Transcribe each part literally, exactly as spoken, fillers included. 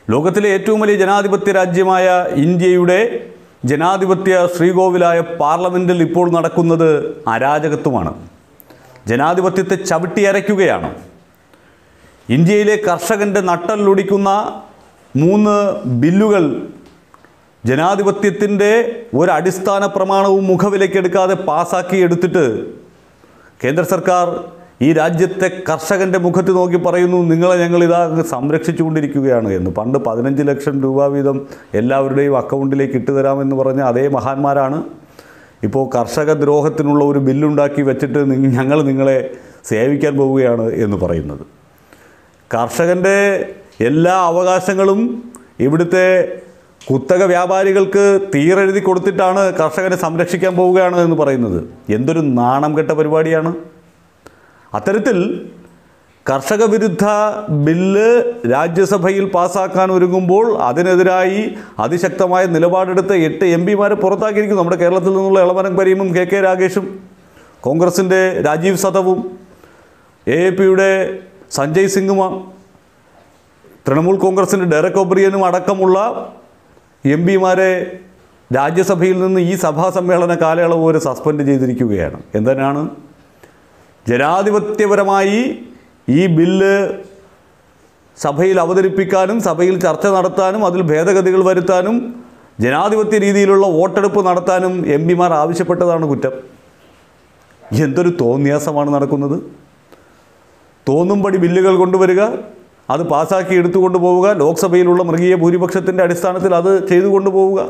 ലോകത്തിലെ ഏറ്റവും വലിയ ജനാധിപത്യ രാജ്യമായ ഇന്ത്യയുടെ ജനാധിപത്യ ശ്രീകോവിലായ പാർലമെൻറ്റിൽ ഇപ്പോൾ നടക്കുന്നത് അരാജകത്വമാണ്. ജനാധിപത്യത്തെ ചവിട്ടിയരയ്ക്കുകയാണ്. ഇന്ത്യയിലെ കർഷകൻ്റെ നട്ടലൊടിക്കുന്ന മൂന്ന് ബില്ലുകൾ ജനാധിപത്യത്തിൻ്റെ ഒരടിസ്ഥാന പ്രമാണവും മുഖവിലക്കെടുക്കാതെ പാസാക്കി എടുത്തിട്ട് കേന്ദ്ര സർക്കാർ ഈ രാജ്യത്തെ കർഷകൻ്റെ മുഖത്ത് നോക്കി പറയുന്നു, നിങ്ങളെ ഞങ്ങളിതാ സംരക്ഷിച്ചുകൊണ്ടിരിക്കുകയാണ് എന്ന്. പണ്ട് പതിനഞ്ച് ലക്ഷം രൂപ വീതം എല്ലാവരുടെയും അക്കൗണ്ടിലേക്ക് ഇട്ടുതരാമെന്ന് പറഞ്ഞ അതേ മഹാന്മാരാണ് ഇപ്പോൾ കർഷക ദ്രോഹത്തിനുള്ള ഒരു ബില്ലുണ്ടാക്കി വെച്ചിട്ട് ഞങ്ങൾ നിങ്ങളെ സേവിക്കാൻ പോവുകയാണ് എന്ന് പറയുന്നത്. കർഷകൻ്റെ എല്ലാ അവകാശങ്ങളും ഇവിടുത്തെ കുത്തക വ്യാപാരികൾക്ക് തീരെഴുതി കൊടുത്തിട്ടാണ് കർഷകനെ സംരക്ഷിക്കാൻ പോവുകയാണ് എന്ന് പറയുന്നത്. എന്തൊരു നാണം കെട്ട പരിപാടിയാണ്. അത്തരത്തിൽ കർഷക വിരുദ്ധ ബില്ല് രാജ്യസഭയിൽ പാസ്സാക്കാൻ ഒരുങ്ങുമ്പോൾ അതിനെതിരായി അതിശക്തമായ നിലപാടെടുത്ത എട്ട് എം പിമാരെ പുറത്താക്കിയിരിക്കുന്നു. നമ്മുടെ കേരളത്തിൽ നിന്നുള്ള എളമരം കരീമും കെ കെ രാഗേഷും, കോൺഗ്രസിൻ്റെ രാജീവ് സതവും, എ എ പിയുടെ സഞ്ജയ് സിംഗും, തൃണമൂൽ കോൺഗ്രസിൻ്റെ ഡെറക് ഒബ്രിയനും അടക്കമുള്ള എം പിമാരെ രാജ്യസഭയിൽ നിന്ന് ഈ സഭാ സമ്മേളന കാലയളവ് വരെ സസ്പെൻഡ് ചെയ്തിരിക്കുകയാണ്. എന്തിനാണ്? ജനാധിപത്യപരമായി ഈ ബില്ല് സഭയിൽ അവതരിപ്പിക്കാനും സഭയിൽ ചർച്ച നടത്താനും അതിൽ ഭേദഗതികൾ വരുത്താനും ജനാധിപത്യ രീതിയിലുള്ള വോട്ടെടുപ്പ് നടത്താനും എം പിമാർ ആവശ്യപ്പെട്ടതാണ് കുറ്റം. എന്തൊരു തോന്നിയാസമാണ് നടക്കുന്നത്. തോന്നുംപടി ബില്ലുകൾ കൊണ്ടുവരിക, അത് പാസ്സാക്കി എടുത്തുകൊണ്ട് പോവുക, ലോക്സഭയിലുള്ള മൃഗീയ ഭൂരിപക്ഷത്തിൻ്റെ അടിസ്ഥാനത്തിൽ അത് ചെയ്തു കൊണ്ടുപോവുക.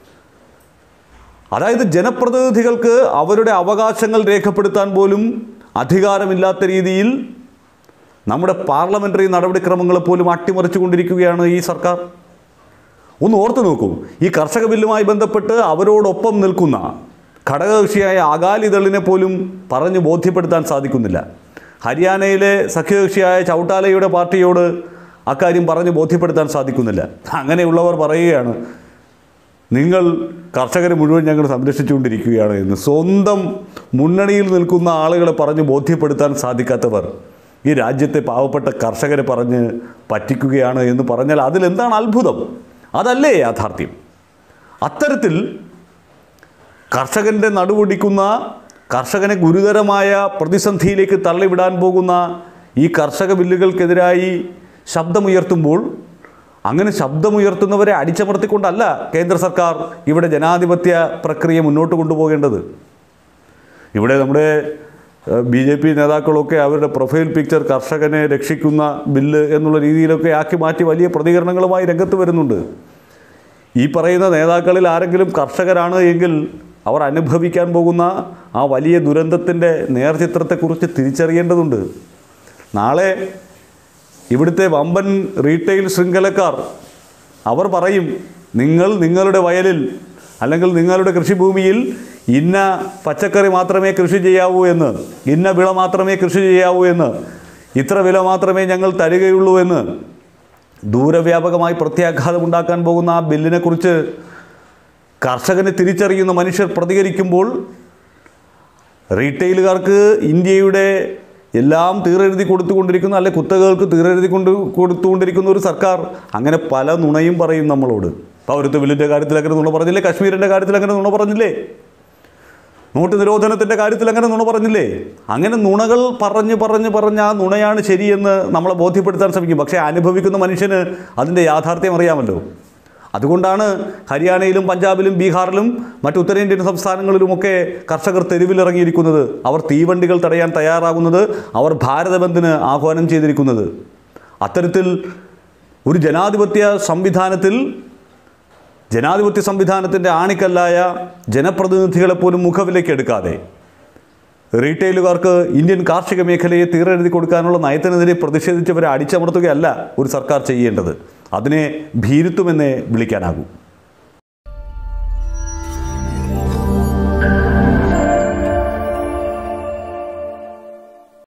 അതായത് ജനപ്രതിനിധികൾക്ക് അവരുടെ അവകാശങ്ങൾ രേഖപ്പെടുത്താൻ പോലും അധികാരമില്ലാത്ത രീതിയിൽ നമ്മുടെ പാർലമെൻ്ററി നടപടിക്രമങ്ങളെ പോലും അട്ടിമറിച്ചു കൊണ്ടിരിക്കുകയാണ് ഈ സർക്കാർ. ഒന്ന് ഓർത്തു നോക്കൂ, ഈ കർഷക ബില്ലുമായി ബന്ധപ്പെട്ട് അവരോടൊപ്പം നിൽക്കുന്ന ഘടകകക്ഷിയായ അകാലിദളിനെ പോലും പറഞ്ഞ് ബോധ്യപ്പെടുത്താൻ സാധിക്കുന്നില്ല. ഹരിയാനയിലെ സഖ്യകക്ഷിയായ ചൗട്ടാലയുടെ പാർട്ടിയോട് അക്കാര്യം പറഞ്ഞ് ബോധ്യപ്പെടുത്താൻ സാധിക്കുന്നില്ല. അങ്ങനെയുള്ളവർ പറയുകയാണ്, നിങ്ങൾ കർഷകരെ മുഴുവൻ ഞങ്ങൾ സംരക്ഷിച്ചുകൊണ്ടിരിക്കുകയാണ് എന്ന്. സ്വന്തം മുന്നണിയിൽ നിൽക്കുന്ന ആളുകളെ പറഞ്ഞ് ബോധ്യപ്പെടുത്താൻ സാധിക്കാത്തവർ ഈ രാജ്യത്തെ പാവപ്പെട്ട കർഷകരെ പറഞ്ഞ് പറ്റിക്കുകയാണ് എന്ന് പറഞ്ഞാൽ അതിലെന്താണ് അത്ഭുതം? അതല്ലേ യാഥാർത്ഥ്യം? അത്തരത്തിൽ കർഷകൻ്റെ നടുവൊടിക്കുന്ന, കർഷകനെ ഗുരുതരമായ പ്രതിസന്ധിയിലേക്ക് തള്ളിവിടാൻ പോകുന്ന ഈ കർഷക ബില്ലുകൾക്കെതിരായി ശബ്ദമുയർത്തുമ്പോൾ അങ്ങനെ ശബ്ദമുയർത്തുന്നവരെ അടിച്ചമർത്തിക്കൊണ്ടല്ല കേന്ദ്ര സർക്കാർ ഇവിടെ ജനാധിപത്യ പ്രക്രിയ മുന്നോട്ട് കൊണ്ടുപോകേണ്ടത്. ഇവിടെ നമ്മുടെ ബി ജെ പി നേതാക്കളൊക്കെ അവരുടെ പ്രൊഫൈൽ പിക്ചർ കർഷകനെ രക്ഷിക്കുന്ന ബില്ല് എന്നുള്ള രീതിയിലൊക്കെ ആക്കി മാറ്റി വലിയ പ്രതികരണങ്ങളുമായി രംഗത്ത് വരുന്നുണ്ട്. ഈ പറയുന്ന നേതാക്കളിൽ ആരെങ്കിലും കർഷകരാണ് എങ്കിൽ അവർ അനുഭവിക്കാൻ പോകുന്ന ആ വലിയ ദുരന്തത്തിൻ്റെ നേർചിത്രത്തെക്കുറിച്ച് തിരിച്ചറിയേണ്ടതുണ്ട്. നാളെ ഇവിടുത്തെ വമ്പൻ റീറ്റെയിൽ ശൃംഖലക്കാർ അവർ പറയും, നിങ്ങൾ നിങ്ങളുടെ വയലിൽ അല്ലെങ്കിൽ നിങ്ങളുടെ കൃഷിഭൂമിയിൽ ഇന്ന പച്ചക്കറി മാത്രമേ കൃഷി ചെയ്യാവൂ എന്ന്, ഇന്ന വിള മാത്രമേ കൃഷി ചെയ്യാവൂ എന്ന്, ഇത്ര വില മാത്രമേ ഞങ്ങൾ തരികയുള്ളൂ എന്ന് ദൂരവ്യാപകമായി പ്രത്യാഘാതമുണ്ടാക്കാൻ പോകുന്ന ആ ബില്ലിനെക്കുറിച്ച് കർഷകനെ തിരിച്ചറിയുന്ന മനുഷ്യർ പ്രതികരിക്കുമ്പോൾ റീറ്റെയിലുകാർക്ക് ഇന്ത്യയുടെ എല്ലാം തീരെഴുതി കൊടുത്തുകൊണ്ടിരിക്കുന്ന, അല്ലെ കുത്തകകൾക്ക് തീരെഴുതി കൊണ്ട് കൊടുത്തുകൊണ്ടിരിക്കുന്ന ഒരു സർക്കാർ അങ്ങനെ പല നുണയും പറയും നമ്മളോട്. പൗരത്വ ബില്ലിൻ്റെ കാര്യത്തിൽ അങ്ങനെ നുണ പറഞ്ഞില്ലേ? കശ്മീരിൻ്റെ കാര്യത്തിൽ അങ്ങനെ നുണ പറഞ്ഞില്ലേ? നോട്ട് നിരോധനത്തിൻ്റെ കാര്യത്തിൽ അങ്ങനെ നുണ പറഞ്ഞില്ലേ? അങ്ങനെ നുണകൾ പറഞ്ഞ് പറഞ്ഞ് പറഞ്ഞ് ആ നുണയാണ് ശരിയെന്ന് നമ്മളെ ബോധ്യപ്പെടുത്താൻ ശ്രമിക്കും. പക്ഷേ അനുഭവിക്കുന്ന മനുഷ്യന് അതിൻ്റെ യാഥാർത്ഥ്യം അറിയാമല്ലോ. അതുകൊണ്ടാണ് ഹരിയാനയിലും പഞ്ചാബിലും ബീഹാറിലും മറ്റ് ഉത്തരേന്ത്യൻ സംസ്ഥാനങ്ങളിലുമൊക്കെ കർഷകർ തെരുവിലിറങ്ങിയിരിക്കുന്നത്. അവർ തീവണ്ടികൾ തടയാൻ തയ്യാറാകുന്നത്, അവർ ഭാരതബന്ദിന് ആഹ്വാനം ചെയ്തിരിക്കുന്നത്. അത്തരത്തിൽ ഒരു ജനാധിപത്യ സംവിധാനത്തിൽ ജനാധിപത്യ സംവിധാനത്തിൻ്റെ ആണിക്കല്ലായ ജനപ്രതിനിധികളെപ്പോലും മുഖവിലേക്കെടുക്കാതെ റീറ്റെയിലുകാർക്ക് ഇന്ത്യൻ കാർഷിക മേഖലയെ തീരെഴുതി കൊടുക്കാനുള്ള നയത്തിനെതിരെ പ്രതിഷേധിച്ചവരെ അടിച്ചമർത്തുകയല്ല ഒരു സർക്കാർ ചെയ്യേണ്ടത്. അതിനെ ഭീരുത്വമെന്നേ വിളിക്കാനാകൂ.